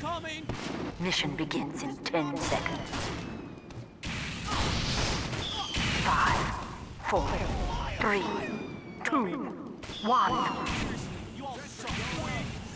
Mission begins in 10 seconds. 5, 4, 3, 2, 1.